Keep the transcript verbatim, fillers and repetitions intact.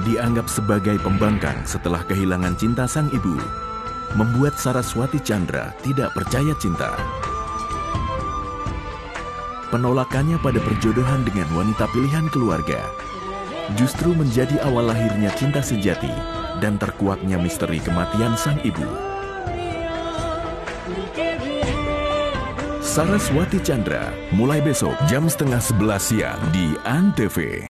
dianggap sebagai pembangkang setelah kehilangan cinta sang ibu, membuat Saraswati Tjandra tidak percaya cinta. Penolakannya pada perjodohan dengan wanita pilihan keluarga justru menjadi awal lahirnya cinta sejati dan terkuaknya misteri kematian sang ibu. Saraswati Tjandra, mulai besok jam setengah sebelas siang di Antv.